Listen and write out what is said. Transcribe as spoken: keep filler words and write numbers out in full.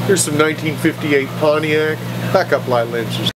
Here's some nineteen fifty-eight Pontiac backup light lenses.